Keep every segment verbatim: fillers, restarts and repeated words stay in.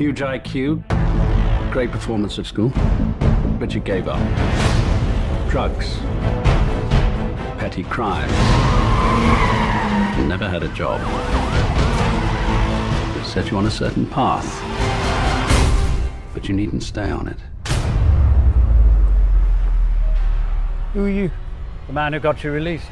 Huge I Q, great performance at school, but you gave up. Drugs, petty crime. You never had a job. It set you on a certain path, but you needn't stay on it. Who are you? The man who got you released?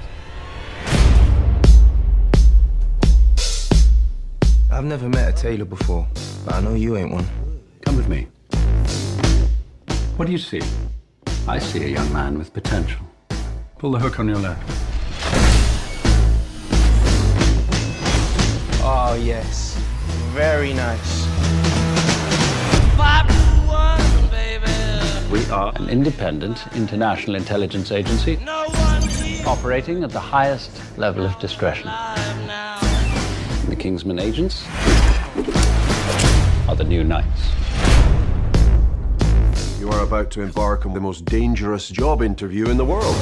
I've never met a tailor before, but I know you ain't one. Come with me. What do you see? I see a young man with potential. Pull the hook on your left. Oh, yes. Very nice. We are an independent international intelligence agency operating at the highest level of discretion. The Kingsman agents are the new knights. You are about to embark on the most dangerous job interview in the world.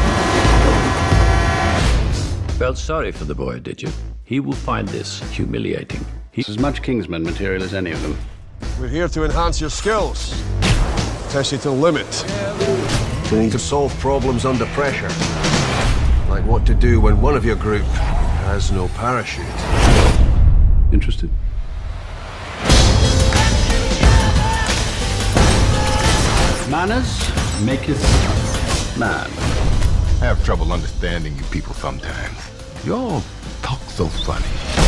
Felt sorry for the boy, did you? He will find this humiliating. He's as much Kingsman material as any of them. We're here to enhance your skills, test you to the limit. You need to solve problems under pressure, like what to do when one of your group has no parachute. Interested? Manners maketh man. I have trouble understanding you people sometimes. You all talk so funny.